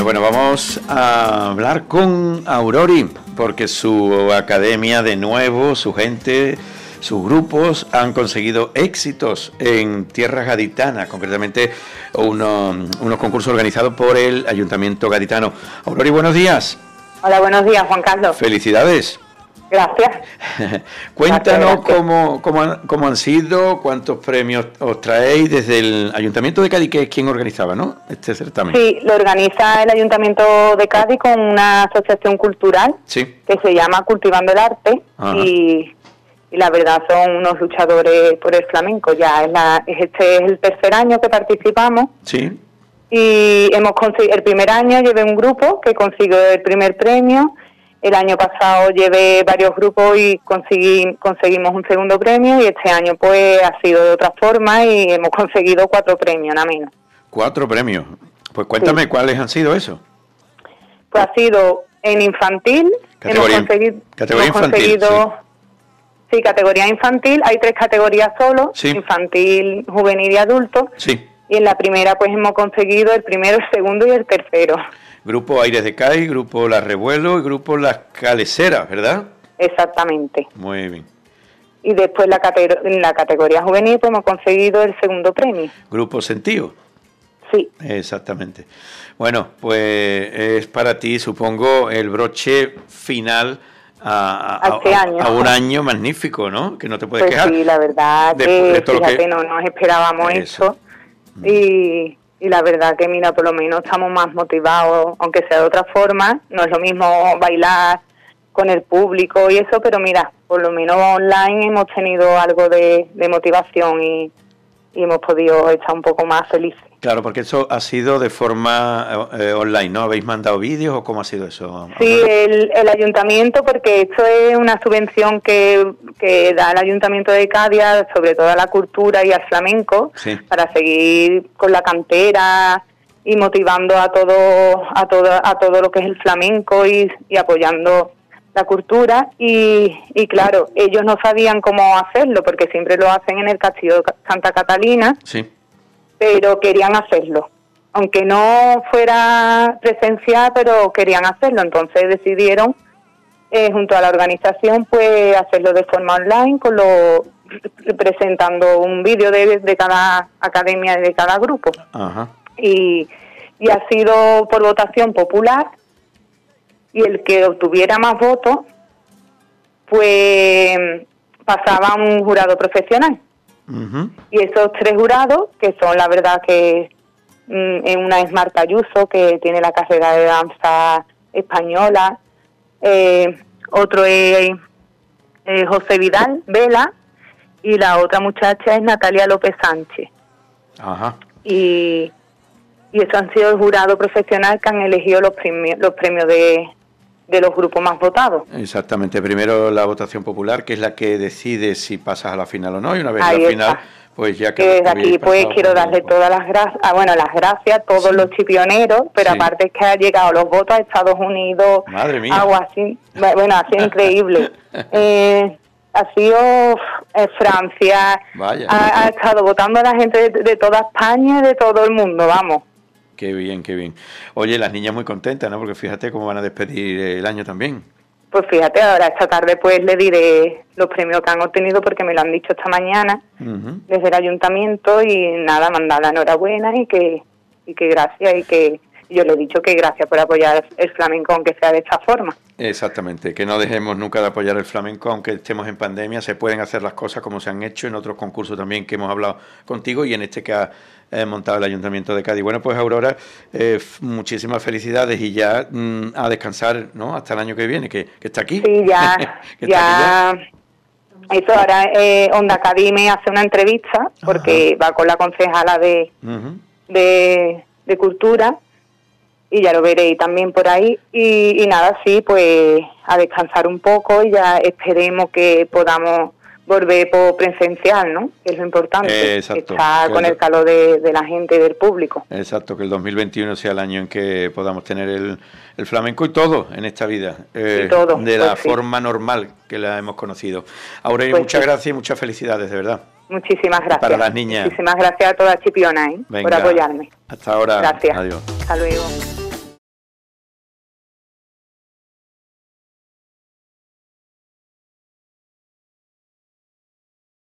Bueno, vamos a hablar con Aurori, porque su academia de nuevo, su gente, sus grupos han conseguido éxitos en tierras gaditanas, concretamente unos concursos organizados por el Ayuntamiento Gaditano. Aurori, buenos días. Hola, buenos días, Juan Carlos. Felicidades. Gracias. Cuéntanos gracias. Cómo han sido, cuántos premios os traéis desde el Ayuntamiento de Cádiz, que es quien organizaba, ¿no?, este certamen. Sí, lo organiza el Ayuntamiento de Cádiz con una asociación cultural, sí, que se llama Cultivando el Arte, y la verdad son unos luchadores por el flamenco. Este es el tercer año que participamos. Sí. Y hemos conseguido, el primer año llevé un grupo que consiguió el primer premio. El año pasado llevé varios grupos y conseguimos un segundo premio, y este año pues ha sido de otra forma y hemos conseguido 4 premios, nada menos. 4 premios. Pues cuéntame, sí, ¿cuáles han sido esos? Pues ha sido en infantil. Categoría infantil, sí, categoría infantil. Hay 3 categorías solo, sí, infantil, juvenil y adulto. Sí. Y en la primera pues hemos conseguido el primero, el segundo y el tercero. Grupo Aires de Cádiz, Grupo Las Revuelos y Grupo Las Caleceras, ¿verdad? Exactamente. Muy bien. Y después en la categoría juvenil pues hemos conseguido el segundo premio. Grupo Sentido. Sí. Exactamente. Bueno, pues es para ti, supongo, el broche final a un año magnífico, ¿no? Que no te puedes quejar. Sí, la verdad fíjate, no nos esperábamos eso. Y la verdad que, mira, por lo menos estamos más motivados, aunque sea de otra forma. No es lo mismo bailar con el público y eso, pero mira, por lo menos online hemos tenido algo de motivación y hemos podido estar un poco más felices. Claro, porque eso ha sido de forma online, ¿no? ¿Habéis mandado vídeos o cómo ha sido eso? Sí, el ayuntamiento, porque esto es una subvención que da el Ayuntamiento de Cádiz, sobre todo a la cultura y al flamenco, sí, para seguir con la cantera y motivando a todo lo que es el flamenco y apoyando la cultura. Y claro, ellos no sabían cómo hacerlo, porque siempre lo hacen en el Castillo de Santa Catalina. Sí. Pero querían hacerlo, aunque no fuera presencial, pero querían hacerlo. Entonces decidieron, junto a la organización, pues hacerlo de forma online, presentando un vídeo de cada academia y de cada grupo. Ajá. Y ha sido por votación popular, y el que obtuviera más votos, pues pasaba a un jurado profesional. Y esos 3 jurados, que son, la verdad que una es Marta Ayuso, que tiene la carrera de danza española, otro es José Vidal Vela, y la otra muchacha es Natalia López Sánchez. Ajá. Y esos han sido el jurado profesional que han elegido los premios de los grupos más votados. Exactamente. Primero la votación popular, que es la que decide si pasas a la final o no, y una vez en la final, pues ya que... Desde aquí pues quiero darle todas las gracias, las gracias a todos los chipioneros, pero aparte es que ha llegado los votos a Estados Unidos. Madre mía. Algo así, bueno, ha sido increíble. Ha sido Francia. Vaya. Ha estado votando a la gente de toda España y de todo el mundo, vamos. Qué bien, qué bien. Oye, las niñas muy contentas, ¿no? Porque fíjate cómo van a despedir el año también. Pues fíjate, ahora esta tarde pues le diré los premios que han obtenido, porque me lo han dicho esta mañana desde el ayuntamiento, y nada, mandar la enhorabuena y que gracias, y que yo le he dicho que gracias por apoyar el flamenco, aunque sea de esta forma. Exactamente, que no dejemos nunca de apoyar el flamenco, aunque estemos en pandemia. Se pueden hacer las cosas como se han hecho en otros concursos también que hemos hablado contigo, y en este que ha montado el Ayuntamiento de Cádiz. Bueno, pues Aurora, muchísimas felicidades, y ya a descansar, ¿no?, hasta el año que viene, que está aquí. Sí, ya. Eso ahora, Onda Cádiz me hace una entrevista, porque va con la concejala de Cultura, y ya lo veréis también por ahí, y nada, sí, pues a descansar un poco, y ya esperemos que podamos volver por presencial, ¿no? Que es lo importante. Exacto. Estar con el calor de la gente y del público. Exacto, que el 2021 sea el año en que podamos tener el flamenco y todo en esta vida, todo, de la forma normal que la hemos conocido. Aurelio, muchas gracias y muchas felicidades, de verdad. Muchísimas gracias. Para las niñas. Muchísimas gracias a todas Chipiona, por apoyarme. Hasta ahora. Gracias. Adiós. Hasta luego.